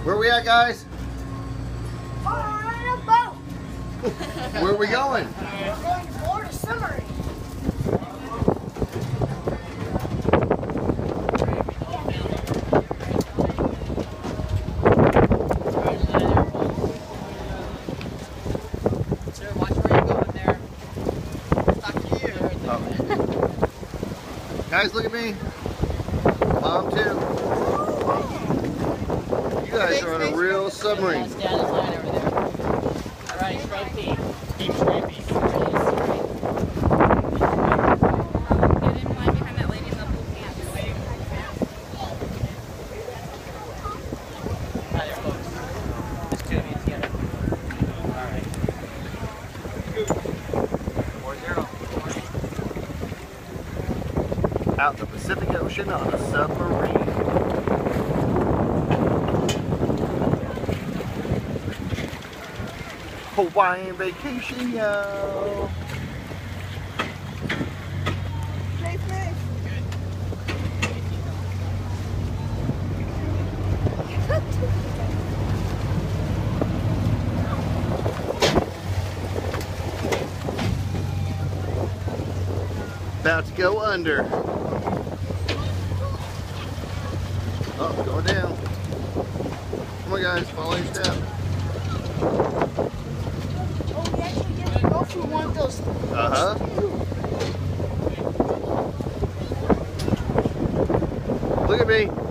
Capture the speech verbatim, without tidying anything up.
Where we at, guys? On a boat. Where are we going? We're going to Florida Submarine. Sir, watch where you're going there. Talk to you. Oh. Guys, look at me. Mom, too. You guys are on a real submarine. That's Dad's line over there. Alright, straight feet. Keep straight feet. Get in line behind that lady in the blue pants. Alright, folks. There's two of you together. Alright. four zero. Out in the Pacific Ocean on a submarine. Hawaiian vacation, yo. Safe, safe. About to go under. Oh, going down. Come on, guys, follow your step. Oh, we actually get to go through one of those. Uh huh. Look at me.